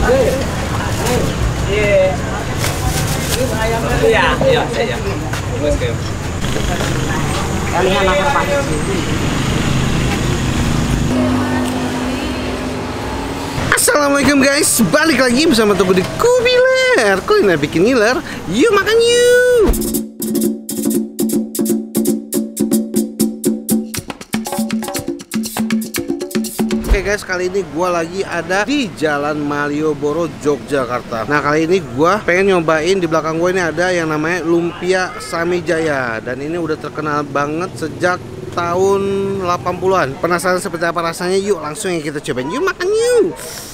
Assalamualaikum guys, balik lagi bersama Teguh di Kubiler. Kuliner bikin ngiler, yuk makan yuk. Oke guys, kali ini gue lagi ada di Jalan Malioboro, Yogyakarta. Nah kali ini gue pengen nyobain, di belakang gue ini ada yang namanya Lumpia Samijaya. Dan ini udah terkenal banget sejak tahun 80-an. Penasaran seperti apa rasanya? Yuk langsung kita cobain, yuk makan yuk.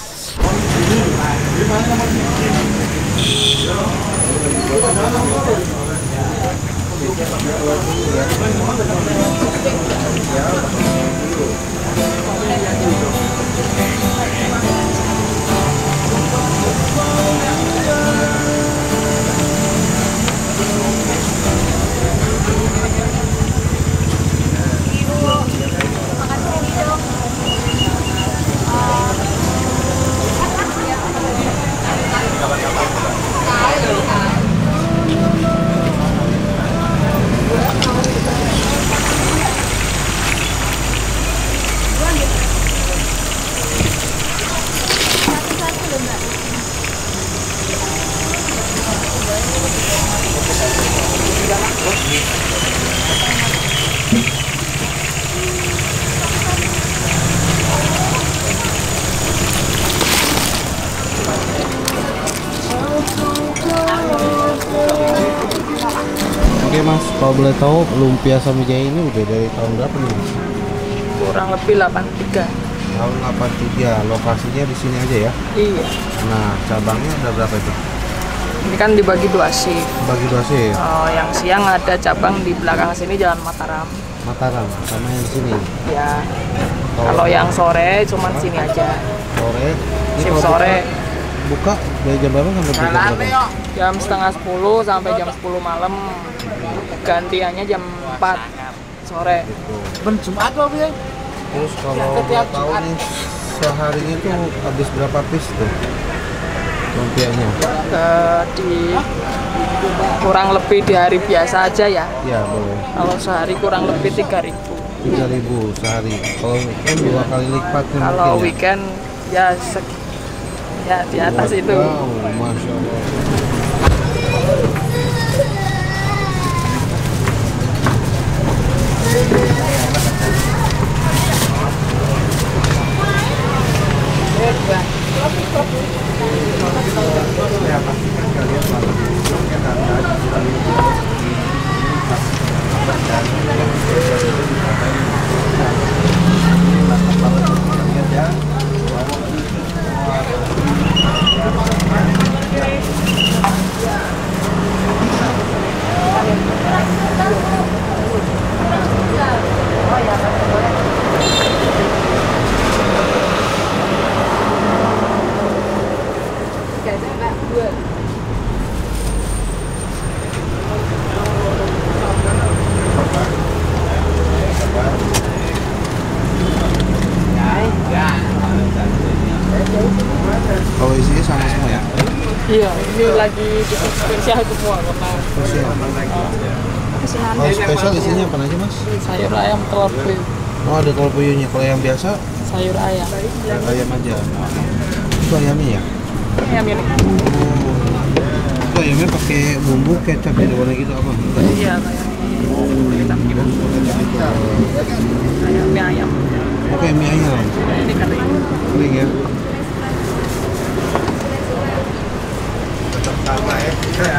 Oke mas, kalau boleh tahu Lumpia Samijaya ini udah dari tahun berapa nih mas? Kurang lebih 83. Tahun 83, lokasinya di sini aja ya? Iya. Nah, cabangnya ada berapa itu? Ini kan dibagi 2 shift. Bagi 2 shift? Yang siang ada cabang di belakang sini Jalan Mataram. Mataram, sama yang di sini? Ya. Kalau yang sore cuma sini aja. Sore? Shift sore. Buka dari jam berapa sampai jam berapa? Jam setengah 10 sampai jam 10 malam. Gantiannya jam 4 sore. Jumat loh ya. Terus kalau boleh tahu nih seharinya tuh habis berapa piece tuh lumpianya? Kurang lebih di hari biasa aja ya. Ya boleh. Kalau sehari kurang lebih 3.000. 3.000 sehari. Kalau weekend 2 kali lipatnya. Kalau weekend ya di atas itu. Wow, masya Allah. Kalau isinya sama semua ya? Iya, ini lagi bikin spesial semua karena kalau spesial isinya apa aja mas? sayur ayam telur puyuh. Oh ada telur puyuhnya. Kalau yang biasa? Sayur ayam. Ayam aja. Itu ayamnya ya? Ayam ini. Itu ayamnya pakai bumbu kecap gitu warna gitu apa? Iya, kayak kecap gitu. Ayamnya ayam. Oke, mie ayam. Ini kering. Kering ya? Sama ya.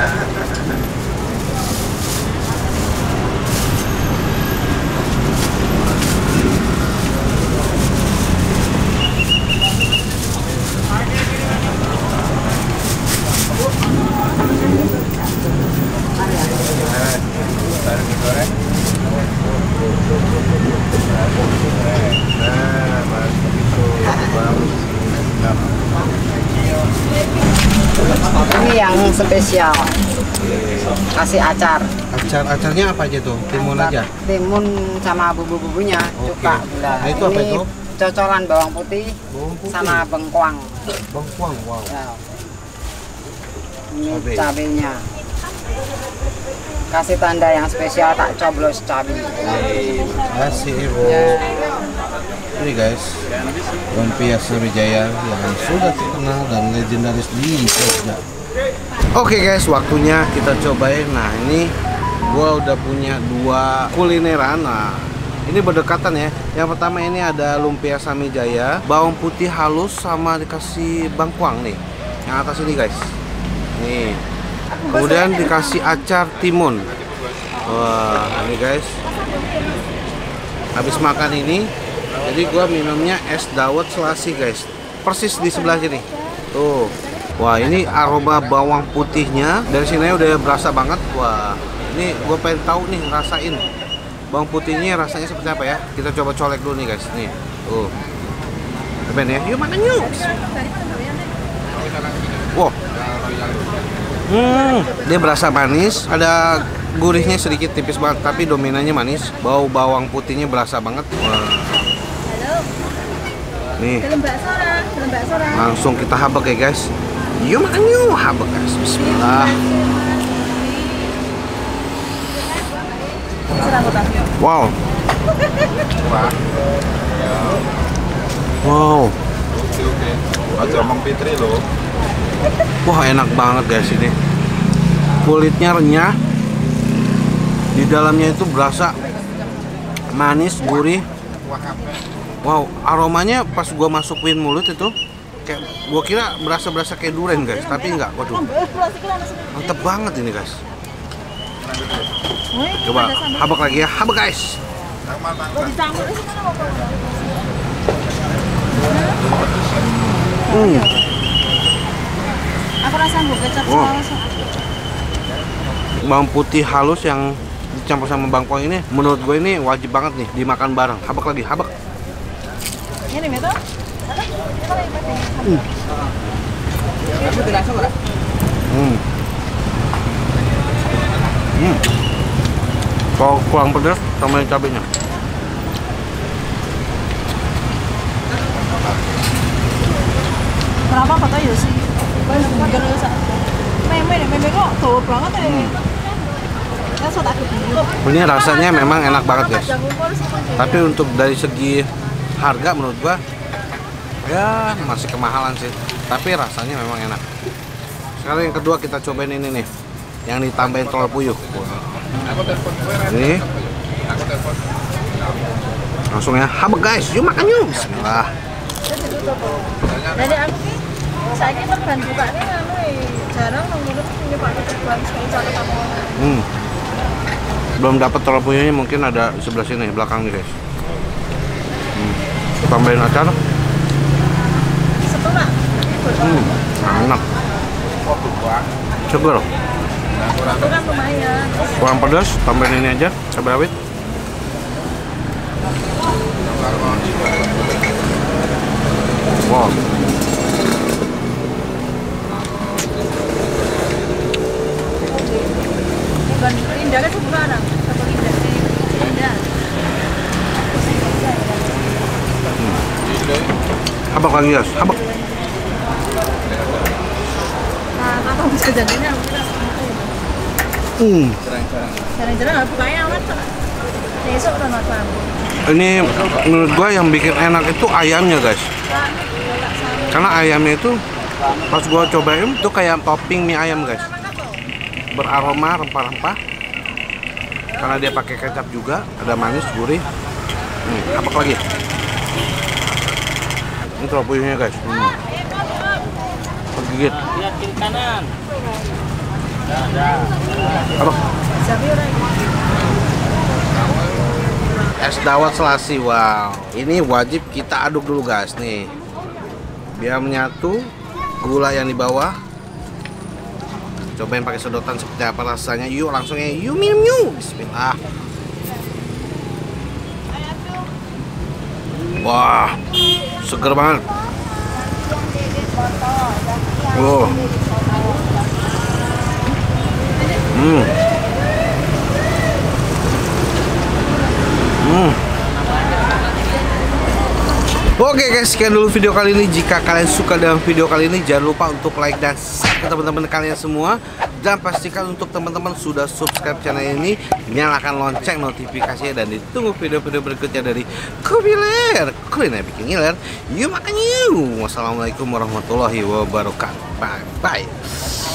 Ini yang spesial, kasih acar. Acarnya apa aja tuh? Timun aja? Timun sama bumbu-bumbunya, Oke. cuka, gula. Nah itu apa Ini itu? cocolan bawang putih, sama bengkoang. Bengkoang, wow. Ya. Ini cabenya. Kasih tanda yang spesial tak coblos cabai. Kasih Ibu. Ini guys, lumpia Sriwijaya yang sudah terkenal dan legendaris di Jogja. Oke guys, waktunya kita cobain. Nah ini gua udah punya 2 kulineran. Nah ini berdekatan ya. Yang pertama ini ada lumpia Sriwijaya, bawang putih halus sama dikasih bengkoang nih. Yang atas ini guys. Nih. Kemudian dikasih acar timun. Wah, ini guys. Habis makan ini, jadi gua minumnya es dawet selasi guys. Persis di sebelah sini. Tuh. Wah, ini aroma bawang putihnya dari sini udah berasa banget. Wah, ini gue pengen tahu nih, rasain bawang putihnya rasanya seperti apa ya. Kita coba colek dulu nih guys. Nih, tuh. Cobain ya. Yuk makan yuk. Wow. Dia berasa manis, ada gurihnya sedikit tipis banget, tapi dominannya manis. Bau bawang putihnya berasa banget. Wah. Nih. Langsung kita habek ya guys. Yuk makan yuk, habek guys. Bismillah. Wow. Wow. Fitri loh. Wah, enak banget guys ini. Kulitnya renyah. Di dalamnya itu berasa manis, gurih. Wow, aromanya pas gua masukin mulut itu kayak gua kira berasa kayak durian guys, tapi enggak. Waduh. Mantep banget ini guys. Coba habek lagi ya, habek guys. Aku rasa kecap saus. Bawang putih halus yang dicampur sama bengkoang ini, menurut gue ini wajib banget nih dimakan bareng. Habek lagi, habek. Ini meto. Kalau kurang pedas, tambahin cabenya. Berapa foto ya sih? Meme kok tuh banget ya. Ini rasanya memang enak banget guys. Tapi untuk dari segi harga menurut gua ya masih kemahalan sih. Tapi rasanya memang enak. Sekarang yang kedua kita cobain ini nih, yang ditambahin telur puyuh. Ini langsung ya, habek guys. Yuk makan yuk. Bismillah. Dari aku nih, saya ini perban bukanya jarang menurut ini Pak perban sekali satu kamu. Belum dapat telur puyuhnya, mungkin ada di sebelah sini belakang nih guys. Tambahin acar. Setelah. Enak. Seger. Itu kan lumayan. Kurang pedas, tambahin ini aja, cabai rawit. Wow. Lindahnya sebenarnya satu lindah. Habek lagi guys, habek. Nah, apa bisa jadinya? Jarang-jarang nggak bukanya amat. Besok udah makan. Ini menurut gua yang bikin enak itu ayamnya guys. Karena ayamnya itu pas gua cobain itu kayak topping mie ayam guys. Beraroma rempah-rempah. Karena dia pakai kecap juga, ada manis, gurih. Habek lagi. Ini telur puyuhnya guys. Gigit. Lihat kiri kanan. Habek. Es dawet selasi, wow. Ini wajib kita aduk dulu guys nih. Biar menyatu gula yang di bawah. Cobain pakai sedotan seperti apa rasanya. Yuk langsung ya, yuk minum yuk. Bismillah. Wah, seger banget. Wow. Oke guys, sekian dulu video kali ini. Jika kalian suka dengan video kali ini, jangan lupa untuk like dan share ke teman-teman kalian semua. Dan pastikan untuk teman-teman sudah subscribe channel ini, nyalakan lonceng notifikasinya, dan ditunggu video-video berikutnya dari Kubiler Kuliner Bikin Ngiler. Yuk makan yuk. Wassalamualaikum warahmatullahi wabarakatuh. Bye bye.